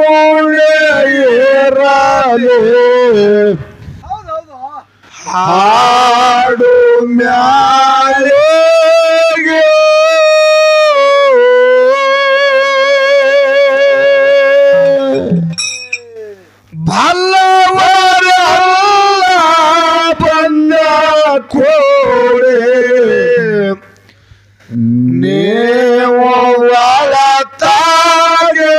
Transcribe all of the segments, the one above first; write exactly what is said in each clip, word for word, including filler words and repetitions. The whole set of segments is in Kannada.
ಇರಲಿ ಹಾಡು ಮ್ಯಾಲೆಗೆ ಬಲ್ಲವರೆಲ್ಲ ಬಂದ ಕೋಡೆ ನೀವು ಒಳತಾಗೆ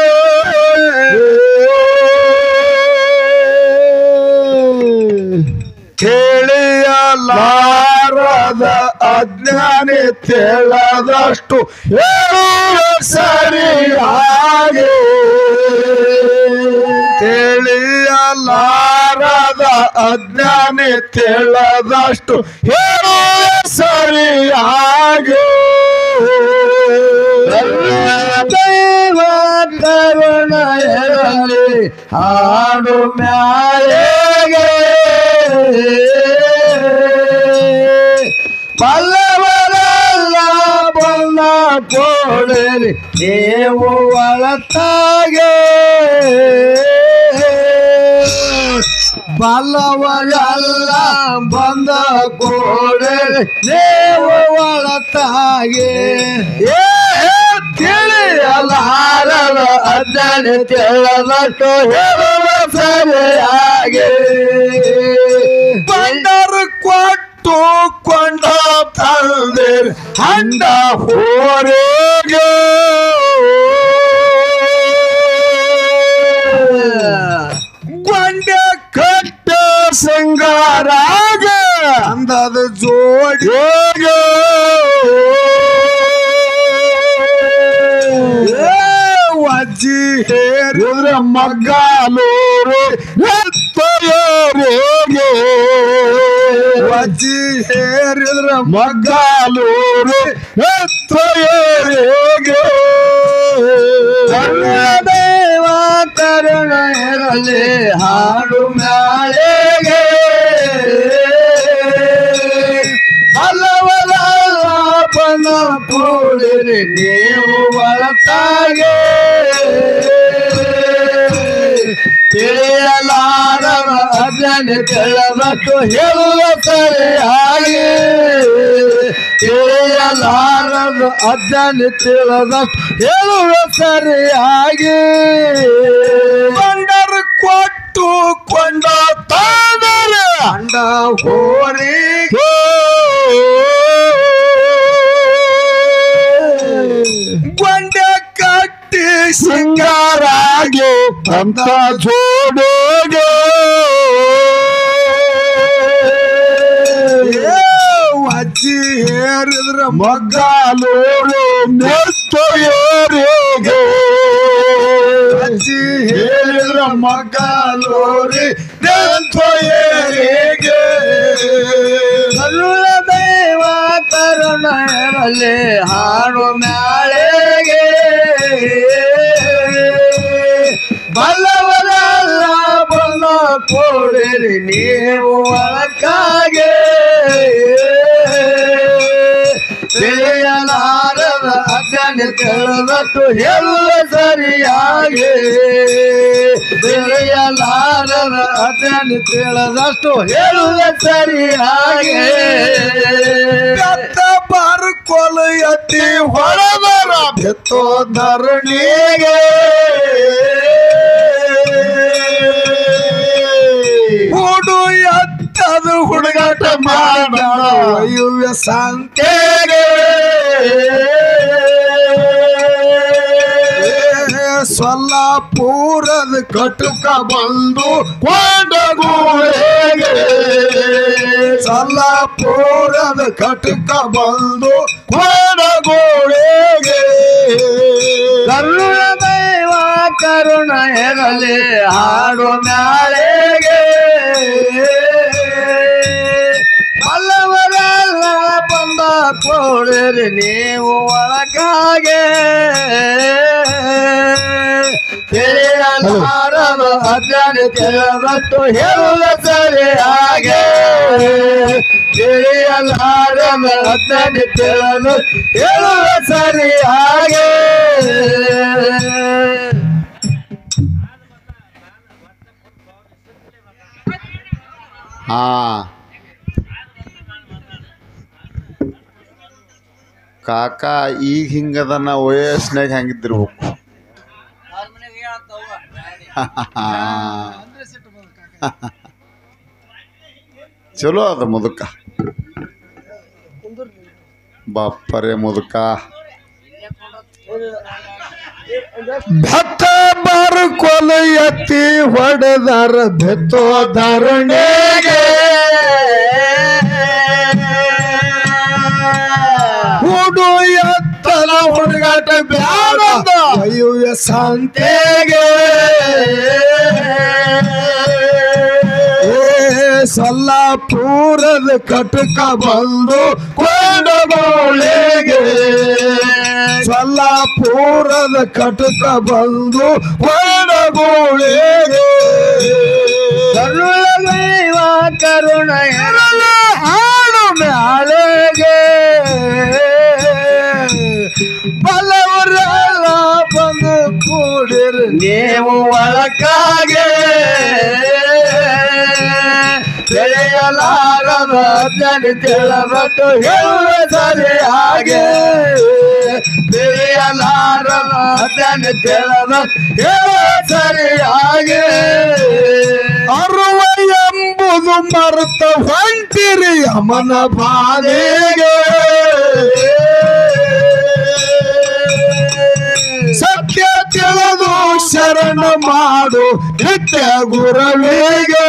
ತಿಳಿಯಲಾರದ ಅಜ್ಞಾನಿ ತಿಳಿದಷ್ಟು ಹೇಳುವ ಸರಿಯಾಗಿ ತಿಳಿಯಲಾರದ ಅಜ್ಞಾನಿ ತಿಳಿದಷ್ಟು ಹೇಳುವ ಸರಿಯಾಗಿ ದೈವ ಕರುಣ ಇರಲಿ ಹಾಡು ಮ್ಯಾಲೆಗೆ ಬಲ್ಲವರೆಲ್ಲ ಬಲ್ಲ ಕೊಡಿರಿ ನೀವು ಒಳತಾಗೆ ಬಲ್ಲವರೆಲ್ಲ ಬಂದ ಕೊಡಿರಿ ನೀವು ಒಳತಾಗೆ ತಿಳಿಯಲಾರದ ಅಜ್ಞಾನ ತಿಳಿದಷ್ಟು ಹೇಳುವ ಸರಿಯಾಗಿ ಬಂದರು ಕೊಟ್ಟು ಕೊಂಡ ತಂದಿರಿ ಹಂಡ ಹೋರಿಗೆ ಗೊಂಡ ಕಟ್ಟ ಸಿಂಗಾರಾಗ ಅಂದದ ಜೋಡಿಗೆ ವಜ್ಜಿ ಹೇರಿದ್ರ ಮಗ್ಗಾಲೂರು ಎತ್ತೋರಿಗೆ ವಜ್ಜಿ ಹೇರಿದ್ರ ಮಗ್ಗಾಲೂರು ಎತ್ತೋರಿಗೆ ದೇವ ಕರುಣ ಇರಲಿ ಹಾಡು ಮ್ಯಾಲೆಗೆ ಬಲ್ಲವರೆಲ್ಲ ಬಂದ ಕೂಡಿರಿ ನೀವು ಒಳತಾಗೆ ತಿಳಿಯಲಾರದ ಅಜ್ಞಾನ ತಿಳಿದಷ್ಟು ಹೇಳುವ ಸರಿಯಾಗಿ ತಿಳಿಯಲಾರದ ಅಜ್ಞಾನ ತಿಳಿದಷ್ಟು ಹೇಳುವ ಸರಿಯಾಗಿ ಬಂಡರು ಕೊಟ್ಟು ಕೊಂಡ ತಾದರೆ ಅಂಡ ಹೋರಿಗೆ ಗೊಂಡ ಕಟ್ಟಿ ಸಿಂಗಾರಾಗಿ ಅಂತ ಜೋಡಿಗೆ ವಜ್ಜಿ ಹೇರಿದ್ರ ಮಗ್ಗಾಲೂರು ನೆತ್ತೋರಿಗೆ ವಜ್ಜಿ ಹೇಳಿದ್ರ ಮಗ್ಗಾಲೂರಿ ನೆತ್ತೋರಿಗೆ ದೇವ ಕರುಣ ಇರಲಿ ಹಾಡು ಮ್ಯಾಲೆಗೆ ಬಲ್ಲವರೆಲ್ಲ ಬಂದ ಕೊಡಿರಿ ನೀವು ಒಳಕಾಗೆ ತಿಳಿಯಲಾರದ ಅಜ್ಞಾನ ತಿಳಿದಷ್ಟು ಹೇಳುವ ಸರಿಯಾಗಿ ತಿಳಿಯಲಾರದ ಅಜ್ಞಾನ ತಿಳಿದಷ್ಟು ಹೇಳುವ ಸರಿಯಾಗಿ ಬರ್ಕೊಲು ಎತ್ತಿ ಹೊಡೆದರ ಬೆತ್ತೋ ಧರಣಿಗೆ ಹುಡು ಎತ್ತದು ಹುಡುಗಾಟ ಮಾಡೋ ಯುವ ಸಂತೆಗೆ ಸೊಲ್ಲಾಪುರದ ಕಟುಕ ಬಂದು ಕೊಂಡಗೂಳೆಗೆ ಸೊಲ್ಲಾಪುರದ ಕಟುಕ ಬಂದು ಕೊಂಡಗೂಳೆಗೆ ಕರುಣ ದೈವ ಕರುಣ ಇರಲಿ ಹಾಡು ಮ್ಯಾಲೆಗೆ ಬಲ್ಲವರೆಲ್ಲ ಬಂದ ಕೊಡಿರಿ ನೀವು ಒಳಗಾಗೆ ತಿಳಿಯಲಾರದ ಅಜ್ಞಾನ ತಿಳಿದಷ್ಟು ಹೇಳುವ ಸರಿಯಾಗೆ ತಿಳಿಯಲಾರದ ಅಜ್ಞಾನ ತಿಳಿದಷ್ಟು ಹೇಳುವ ಸರಿಯಾಗೆ ಹಾ ಕಾಕ ಈಗ ಹಿಂಗದನ ವಯಸ್ಸಿನಾಗ ಹೆಂಗಿದ್ದಿರ್ಬೇಕು. ಚಲೋ ಅದ ಮುದುಕ ಬಾಪರೆ ಮುದುಕ. ಭತ್ತ ಬಾರು ಕೊಲ ಎತ್ತಿ ಹೊಡೆದಾರ ಬೆತ್ತೋ ಧರಣಿಗೆ ಹುಡು ಎತ್ತಲ ಹುಡುಗಾಟ ಬ್ಯಾಡ ಅಯ್ಯುವ ಸಂತೆಗೆ ಸಲ್ಲಾಪುರದ ಕಟಕ ಬಂದು ಕೊಂಡಗೋಳಿಗೆ ಸಲ್ಲಾಪುರದ ಕಟಕ ಬಂದು ಕೊಂಡಗೋಳಿಗೆ ಕರುಣಮೈವ ಕರುಣ ಹಾಡು ಮ್ಯಾಳೆಗೆ ಬಲವರೆಲ್ಲ ಬಂದು ಕೂಡಿರಿ ನೀವು ಒಳಕಾಗೆ ತಿಳಿಯಲಾರದ ಜನ ತಿಳಬಟ್ಟು ಹೇಳುವ ಸರಿ ಹಾಗೆ ತಿಳಿಯಲಾರದ ಜನ ತಿಳಬಟ್ಟು ಹೇಳುವ ಸರಿ ಹಾಗೆ ಅರುವ ಎಂಬುದು ಮರೆತ ಹೊಂಟಿರಿ ಅಮನ ಬಾಧೆಗೆ ಸತ್ಯ ತಿಳಿದು ಶರಣ ಮಾಡು ನಿತ್ಯ ಗುರವಿಗೆ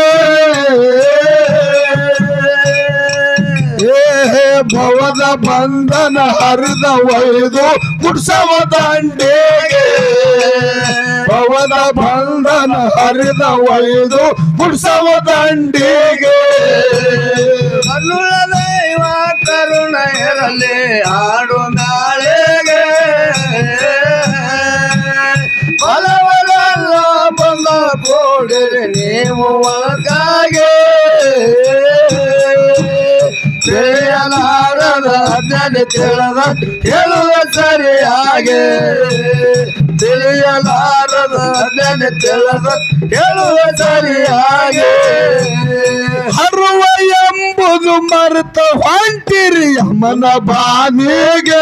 ಭವದ ಬಂಧನ ಹರಿದ ಒಯ್ದು ಕುಡ್ಸವ ದಂಡೆಗೆ ಭವದ ಬಂಧನ ಹರಿದ ಒಯ್ದು ಕುಡ್ಸವ ದಂಡೆಗೆ ಕರುಣ ದೈವ ಕರುಣ ಇರಲಿ ಆಡು ನಾಳೆಗೆ ಬಲವರೆಲ್ಲ ಬಂದ ಕೂಡಿರಿ ನೀವು ಒಳಗಾಗೆ ತಿಳಿಯಲಾರದ ಜನ ತಿಳದ ಹೇಳುವ ಸರಿಯಾಗೆ ತಿಳಿಯಲಾರದ ಜನ ತಿಳದ ಹೇಳುವ ಸರಿಯಾಗೆ ಹರುವ ಎಂಬುದು ಮರೆತ ಹೊಂಟಿರಿ ಅಮ್ಮನ ಬಾನಿಗೆ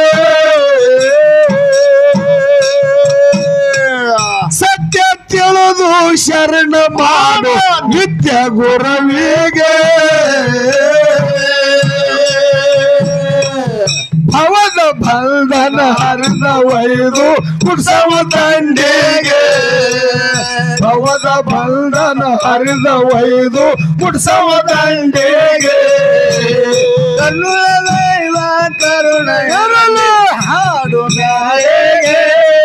ಸತ್ಯ ತಿಳಿದು ಶರಣ ಮಾಡು ನಿತ್ಯ ಗುರವಿಗೆ ಭವದ ಬಂಧನ ಹರಿದ ಒಯ್ದು ಕುಡ್ಸವ ದಂಡೆಗೆ ಭವದ ಬಂಧನ ಹರಿದ ಒಯ್ದು ಕುಡ್ಸವ ದಂಡೆಗೆ ಕರುಣ ದೈವ ಕರುಣ ಇರಲಿ ಹಾಡು ಮ್ಯಾಳೆಗೆ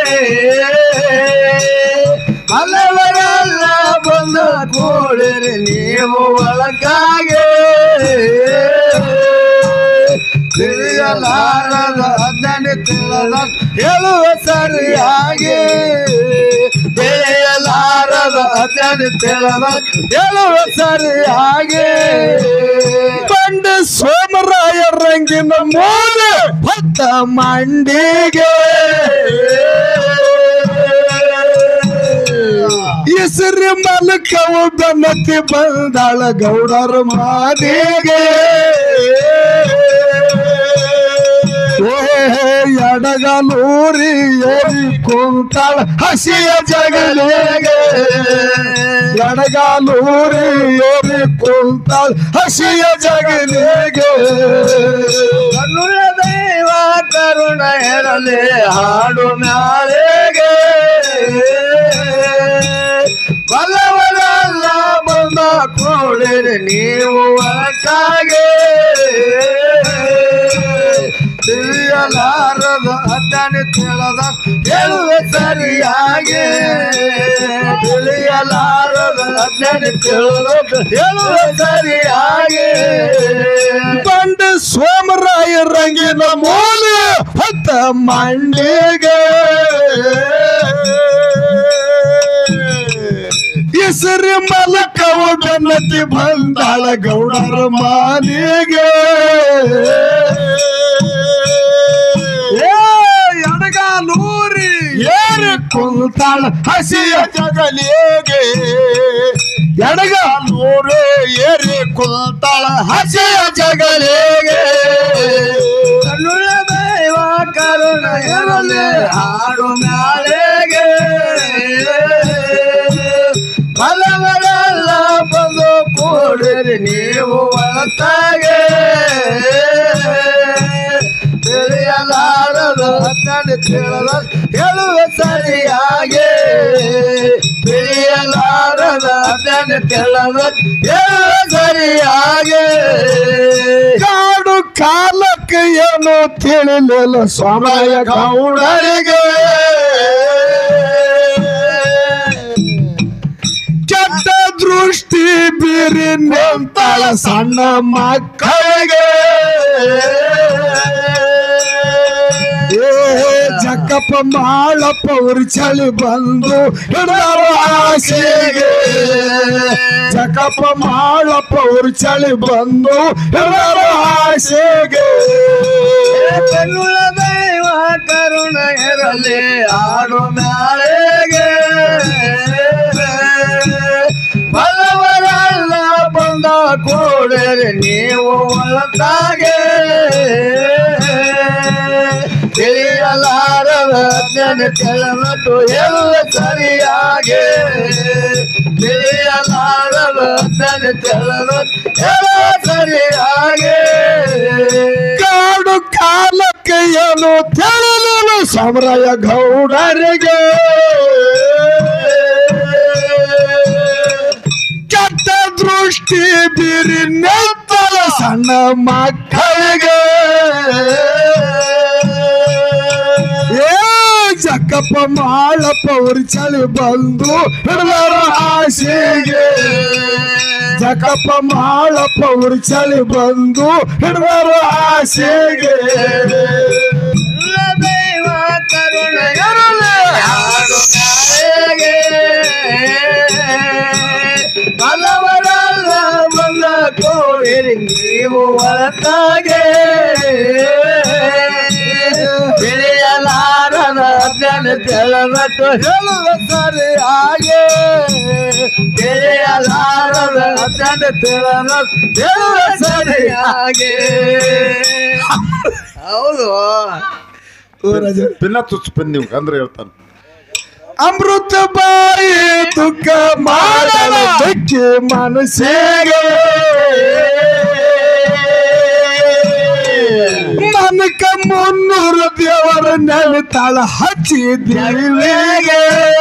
ಹಲವರೆಲ್ಲ ಬಂದ ಕೂಡಿರಿ ನೀವು ಒಳಗಾಗೆ ತಿಳಿಯಲಾರದ ಅದನ್ನ ತಿಳಿದ ಹೇಳುವ ಸರಿಯಾಗಿ ತಿಳಿಯಲಾರದ ಅದನ್ನ ತಿಳಿದ ಹೇಳುವ ಸರಿಯಾಗಿ ಬಂಡ ಸೋಮರಾಯ ರಂಗಿನ ಮೂಲೆ ಭತ್ತ ಮಂಡಿಗೆ ಹೆಸರು ಮಲಕವು ಬೆನ್ನತ್ತಿ ಬಂದಾಳ ಗೌಡರ ಮಾದಿಗೆ ಎಡಗಲೂರಿ ಏರಿ ಕುಂತಾಳ ಹಸಿಯ ಜಗಲಿಗೆ ಎಡಗಲೂರಿ ಏರಿ ಕುಂತಾಳ ಹಸಿಯ ಜಗಲಿಗೆ ಕರುಣ ದೈವ ಕರುಣ ಇರಲಿ ಹಾಡು ಮ್ಯಾಳೆಗೆ ಬಲವರೆಲ್ಲ ಬಂದ ಕೂಡಿರಿ ನೀವು ಒಳಗಾಗೆ ತಿಳಿಯಲಾರದ ಅದನ್ನ ತಿಳದ ಹೇಳುವ ಸರಿಯಾಗಿ ತಿಳಿಯಲಾರದ ಅದನ್ನ ತಿಳಿದ ಹೇಳುವ ಸರಿಯಾಗಿ ಬಂಡ ಸೋಮರಾಯ ರಂಗಿನ ಮೂಲೆ ಹೊತ್ತ ಮಂಡಿಗೆ ಹೆಸರು ಮಲಕವು ಬೆನ್ನತ್ತಿ ಬಂದಾಳ ಗೌಡರ ಮಾನಿಗೆ ಎಡಗಾಲೂರಿ ಏರಿ ಕುಂತಾಳ ಹಸಿಯ ಜಗಲಿಗೆ ಎಡಗ ನೂರು ಏರಿ ಕುಂತಾಳ ಹಸಿಯ ಜಗಲಿಗೆ ಕಣ್ಣುಳ್ಳ ದೈವ ಕರುಣ ಇರಲಿ ಹಾಡು ಮ್ಯಾಲೆಗೆ ಬಲವರೆಲ್ಲ ಬಂದು ಕೂಡಿರಿ ನೀವು ಒಳತಾಗೆ ತಿಳಿಯಲಾರದು ಹತ್ತನೆ ತಿಳಿದ ಹೇಳುವೆ ಸರಿಯಾಗಿ ತಿಳಿಯಲಾರದ ಹತ್ತನೆ ತಿಳಿದ ಹೇಳುವೆ ಸರಿಯಾಗಿ ಕಾಡು ಕಾಲಕ್ಕೆ ಏನು ತಿಳಿಲಿಲ್ಲ ಸ್ವಾಮಯ ಗೌಡರಿಗೆ ಕೆಟ್ಟ ದೃಷ್ಟಿ ಬೀರಿ ನಿಂತಾಳ ಸಣ್ಣ ಮಕ್ಕಳಿಗೆ ಏ ಜಕ್ಕಪ್ಪ ಮಾಳಪ್ಪ ಉರ್ಚಳಿ ಬಂದು ಹಿಡಿದರ ಆಸೆಗೆ ಜಕ್ಕಪ್ಪ ಮಾಳಪ್ಪ ಉರ್ಚಳಿ ಬಂದು ಹಿಡಿದರ ಆಸೆಗೆ ಕಣ್ಣುಳ ದೈವ ಕರುಣ ಇರಲಿ ಆಡು ಮ್ಯಾಳೆಗೆ ಬಲವರೆಲ್ಲ ಬಂದ ಕೂಡರೆ ನೀವು ಒಳತಾಗೆ ತಿಳಿಯಲಾರದ ಜನ ಕೆಲವತ್ತು ಎಲ್ಲ ಸರಿಯಾಗಿ ತಿಳಿಯಲಾರದ ಜನ ಕೆಲವತ್ತು ಎಲ್ಲ ಸರಿಯಾಗಿ ಕಾಡು ಕಾಲಕ್ಕೆ ಏನು ತಿಳಿಲಿಲ್ಲ ಸಮರಯ ಗೌಡರಿಗೆ ಕೆಟ್ಟ ದೃಷ್ಟಿ ಬೀರಿ ನಿಂತಲ ಸಣ್ಣ ಮಕ್ಕಳಿಗೆ ಏ ಜಕ್ಕಪ್ಪ ಮಾಳಪ್ಪ ಉರ್ಚಳಿ ಬಂದು ಹಿಡಿದರ ಆಸೆಗೆ ಜಕ್ಕಪ್ಪ ಮಾಳಪ್ಪ ಉರ್ಚಳಿ ಬಂದು ಹಿಡಿದರ ಆಸೆಗೆ ದೈವ ಕರುಣ ಇರಲಿ ಹಾಡು ಮ್ಯಾಲೆಗೆ ಬಲವರೆಲ್ಲ ಬಂದ ಕೂಡಿರಿ ನೀವು ಒಳತಾಗೆ ತಿಳಿಯಲಾರದ ಜನ ಕೆಲವತ್ತು ಹೇಳುವ ಸರಿಯಾಗಿ ತಿಳಿಯಲಾರದ ಜನ ಕೆಲವತ್ತು ಹೇಳುವ ಸರಿಯಾಗಿ ಹೌದು ಪಿನ್ನ ತುಚ್ಚ ಪಿನ್ ನೀವು ಅಂದ್ರೆ ಹೇಳ್ತಾನೆ ಅಮೃತ ಬಾಯಿ ದುಃಖ ಮಾಡಲ ದುಃಖಿ ಮನಸ್ಸಿಗೆ ನನಕ ಮುನ್ನೂರು ದೇವರ ನೆಲಿತಾಳ ಹಚ್ಚಿ ದೇವಿಗೆ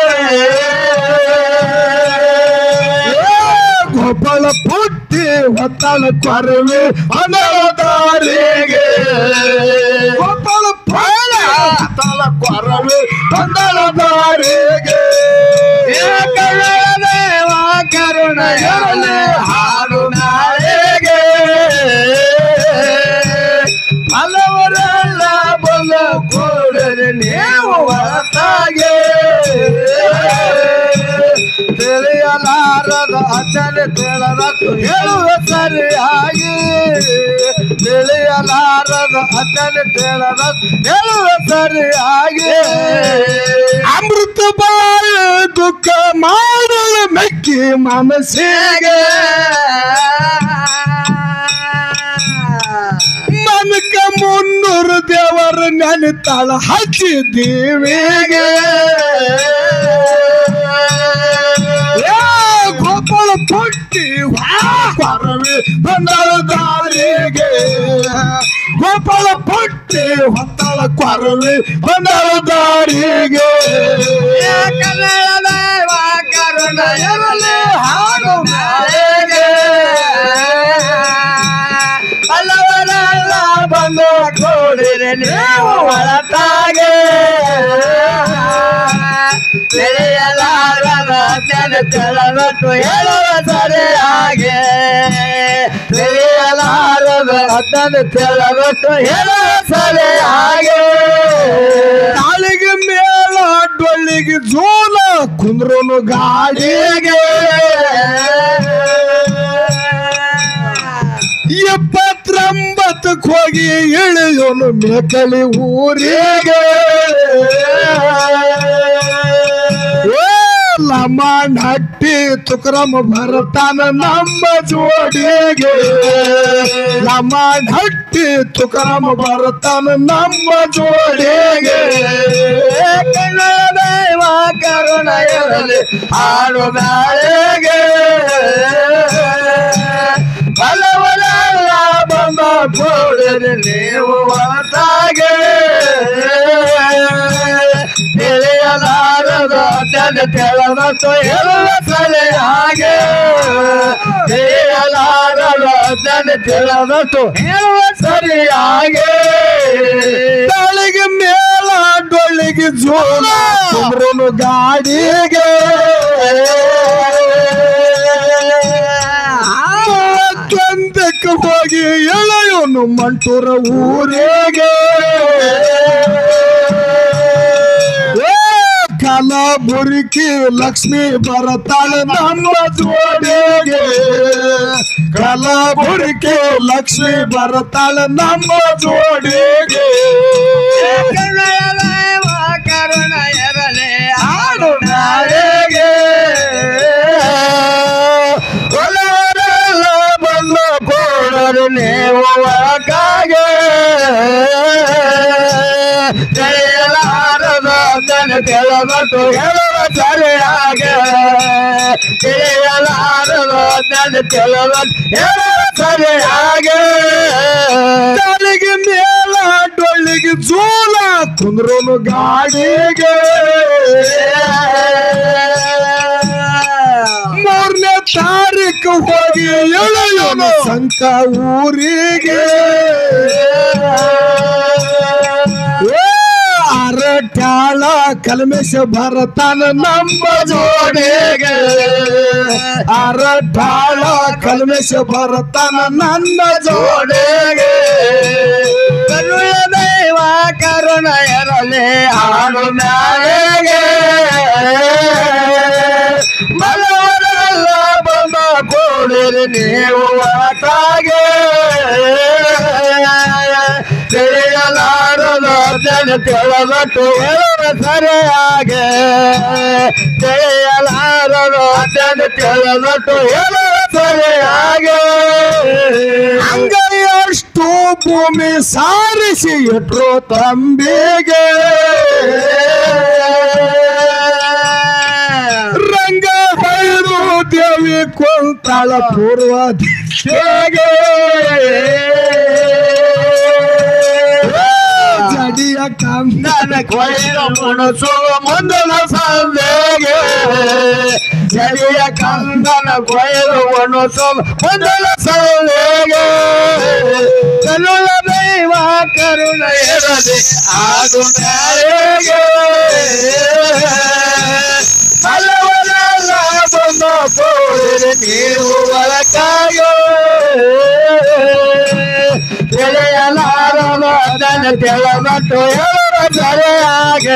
ಗೋಪಾಲ ಪುಟ್ಟಿ ಹೊತ್ತಾಳ ಕೊರವಿ ಅನಲ ದಾರಿಗೆ ಗೋಪಾಲ ಪುಟ್ಟ ಹೊತ್ತಾಳ ಕೊರವಿ ಅನಲ ದಾರಿಗೆ ದೇವ ಕರುಣ ಇರಲಿ ಹಾಡು ನಾಳೆಗೆ ಹಲವರೆಲ್ಲ ಬಂದ ಕೂಡರೆ ನೀವು ಹೊರತಾಗೆ ತಿಳಿಯಲಾರದ ಅಜ್ಜನ ತಿಳಿದತ್ತು ಹೇಳುವ ಸರಿಯಾಗಿ ತಿಳಿಯಲಾರದ ಅಜ್ಜನ ತಿಳಿದತ್ತು ಹೇಳುವ ಸರಿಯಾಗಿ ಅಮೃತ ಬಾಯ ದುಃಖ ಮಾಡಲು ಮೆಕ್ಕಿ ಮನಸ್ಸಿಗೆ ನನಕ ಮುನ್ನೂರು ದೇವರ ನೆನಿತಾಳ ಹಚ್ಚಿ ದೇವಿಗೆ ಗೋಪಾಲ ಪುಟ್ಟಿ ಕೊರವಿ ಬಂದಳ ದಾರಿಗೆ ಗೋಪಾಲ ಪುಟ್ಟಿ ಹೊತ್ತಳ ಕೊರವಿ ಬಂದಳ ದಾರಿಗೆ ಕನ್ನಡ ಕರುಣ ಇರಲಿ ಹಾಡು ನಾಳೆಗೆ ಹಲವರೆಲ್ಲ ಬಂದು ಕೂಡಿರೆ ನೀವು ಒಳತಾಗೆ ತಿಳಿಯಲಾರದ ಜನ ಕೆಲವತ್ತು ಹೇಳುವ ಸರಿಯಾಗಿ ತಿಳಿಯಲಾರದ ಜನ ಕೆಲವತ್ತು ಹೇಳುವ ಸರಿಯಾಗಿ ತಾಳಿಗೆ ಮೇಳ ಡೊಳ್ಳಿಗೆ ಜೋಲ ಕುಂದ್ರನು ಗಾಡಿಗೆ ಎಪ್ಪತ್ತೊಂಬತ್ತಕ್ಕೆ ಹೋಗಿ ಇಳಿಯೋನು ಮೇಕಳಿ ಊರಿಗೆ ಲಮ ಲಮಾನ್ ಹಟ್ಟಿ ತುಕರಂ ಭರತಾನ ನಮ್ಮ ಜೋಡಿಗೆ ಲಮಾನ್ ಹಟ್ಟಿ ತುಕರಂ ಭರತಾನ ನಮ್ಮ ಜೋಡಿಗೆ ದೈವ ಕರುಣ ಇರಲಿ ಹಾಡು ನಾಳೆಗೆ ಬಲವರೆಲ್ಲ ಬಂದ ಕೂಡಿರಿ ನೀವು ಹೊರತಾಗೆ ತಿಳಿಯಲಾರದ ಜನ ತೆಳಮತ್ತು ಹೇಳುವ ಸರಿ ಹಾಗೆ ತಿಳಿಯಲಾರದ ಜನ ತೆಳಮತ್ತು ಹೇಳುವ ಸರಿ ಹಾಗೆ ತಾಳಿಗೆ ಮೇಲ ಡೊಳ್ಳಿಗೆ ಜೋಳ ಕುಮ್ರನು ಗಾಡಿಗೆ ಚಂದಕ್ಕೆ ಹೋಗಿ ಎಳೆಯೋನು ಮಂಟೂರ ಊರಿಗೆ ಕಲಬುರಗಿ ಲಕ್ಷ್ಮಿ ಬರತಾಳ ನಮ್ಮ ಜೋಡಿಗೆ ಕಲಬುರಗಿ ಲಕ್ಷ್ಮಿ ಬರತಾಳ ನಮ್ಮ ಜೋಡಿಗೆ ಕರುಣ ಇರಲಿ ಹಾಡು ನಾಳೆಗೆ ಒಲವರೆಲ್ಲ ಬಂದ ಕೂಡರು ನೀವು ಒಳಗಾಗೆ ತಿಳಿಯಲಾರದ ಜನ ತೆಳಮಟ್ಟು ಹೇಳುವ ಸರಿಯಾಗೆ ತಿಳಿಯಲಾರದ ಜನ ತೆಳಮಟ್ಟು ಹೇಳುವ ಸರಿಯಾಗೆ ತಾಳಿಗೆ ಮೇಲ ಡೊಳ್ಳಿಗೆ ಜೋಳ ಕುಂದ್ರೋನು ಗಾಡಿಗೆ ಮೂರನೇ ತಾರೀಕು ಹೋಗಿ ಎಳೆಯೋನು ಸಂಕ ಊರಿಗೆ ಅರಟ್ಯಾಳ ಕಲ್ಮೇಶ ಭರತಾನ ನಮ್ಮ ಜೋಡಿಗೆ ಅರಟ್ಯಾಳ ಕಲ್ಮೇಶ ಭರತಾನ ನನ್ನ ಜೋಡಿಗೆ ಕರುಣ ದೈವ ಕರುಣ ಇರಲಿ ಹಾಡು ನಾಳೆಗೆ ಬಲವರೆಲ್ಲ ಬಂದ ಕೂಡಿರಿ ನೀವು ಒಳಗಾಗೆ ತಿಳಿಯಲಾರದ ಜನ ತೆಳಮಟ್ಟು ಹೇಳುವ ಸರಿಯಾಗೆ ತಿಳಿಯಲಾರದ ಜನ ತೆಳಮಟ್ಟು ಹೇಳುವ ಸರಿಯಾಗೆ ಅಂಗೈಯಷ್ಟು ಭೂಮಿ ಸಾರಿಸಿ ಇಟ್ರು ತಂಬಿಗೆ ರಂಗ ಬೈರು ದೇವಿ ಕೊಂತಾಳ ಪೂರ್ವ ದಿಕ್ಕಿಗೆ ಜಡಿಯ ಕಂದನ ಕೊಯ್ಲು ಮುಣಸುವ ಮುಂದಲ ಸಂದೆಗೆ ಜಡಿಯ ಕಂದನ ಕೊಯ್ಲು ಮುಣಸುವ ಮುಂದಲ ಸಂದೆಗೆ ಕರುಣ ದೈವ ಕರುಣ ಇರಲಿ ಹಾಡು ನಾಳೆಗೆ ಬಲವರೆಲ್ಲ ಬಂದ ಕೂಡಿರಿ ನೀವು ಒಳಗಾಗೆ ತಿಳಿಯಲಾರದ ಜನ ತೆಳಮಟ್ಟು ಹೇಳುವ ಸರಿಯಾಗೆ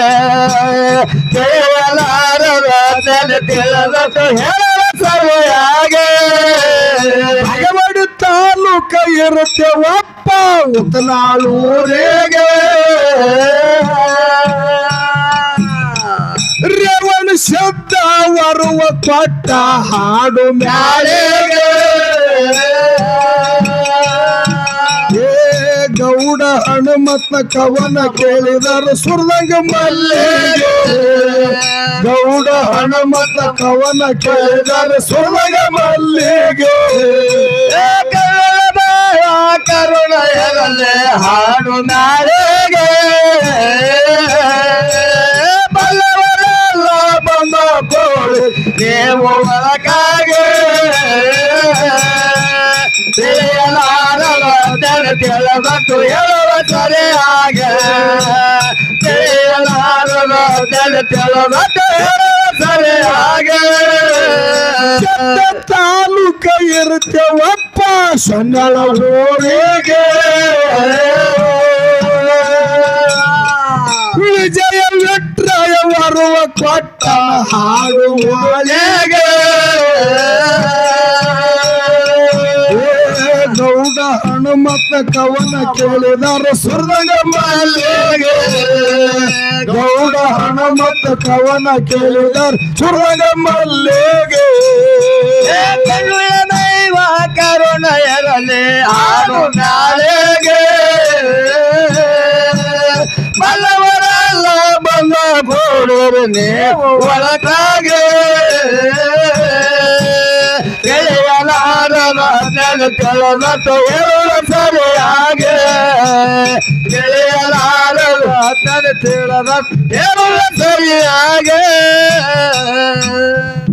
ತಿಳಿಯಲಾರದ ಜನ ತೆಳಮಟ್ಟು ಹೇಳುವ ಸರಿಯಾಗೆ ಭಗವಡಿ ತಾಲೂಕ ಇರುತ್ತೇವಪ್ಪ ಉತ್ತನಾಳೂರಿಗೆ ರೇವಣ ಶಬ್ದ ವರುವ ಕೊಟ್ಟ ಹಾಡು ಮ್ಯಾಳೆಗೆ ಏ ಗೌಡ ಹನುಮತ್ನ ಕವನ ಕೇಳಿದರು ಸುರದಂಗ ಮಲ್ಲಿಗೆ ಗೌಡ ಹನುಮತ್ನ ಕವನ ಕೇಳಿದರು ಸುರದಂಗ ಮಲ್ಲಿಗೆ ಕರುಣ ಇರಲಿ ಹಾಡು ನಾಳೆಗೆ ಬಲವರೆಲ್ಲ ಬಂದ ಕೋಳಿ ನೀವು ಒಳಗಾಗೆ ತಿಳಿಯಲಾರದ ಜನ ತೆಳಮಟ್ಟು ಹೇಳುವ ಸರಿಯಾಗೆ ತಿಳಿಯಲಾರದ ಜನ ತೆಳಮಟ್ಟು ಹೇಳುವ ಸರಿಯಾಗೆ ತಾಲೂಕ ಇರುತ್ತೇವಪ್ಪ ಸೊನ್ನಳ ಊರಿಗೆ ವಿಜಯ ವಿಟ್ರಯ ಬರುವ ಕೊಟ್ಟ ಹಾಡು ಒಳಗೆ ಗೌಡ ಹನುಮತ್ತ ಕವನ ಕೇಳಿದರು ಸುರದಂಗ ಮಲ್ಲಿಗೆ ಗೌಡ ಹಣ ಮತ್ತು ಕವನ ಕೇಳಿದರ್ ಸುರಂಗ ಮಲ್ಲಿಗೆ ದೈವ ಕರುಣ ಇರಲಿ ಆಡು ನಾಳೆಗೆ ಬಲ್ಲವರೆಲ್ಲ ಬಂದ ಬೋಡರು ನೀವು ಒಳಗಾಗೆ ಗೆಳೆಯಲಾರದ ಕಳೆದತ್ತು ಎರಡು ಸರಿಯಾಗೆ ಗೆಳೆಯಲಾರದ ತಿಳಿದ ಎರಡು ಸರಿಯಾಗೆ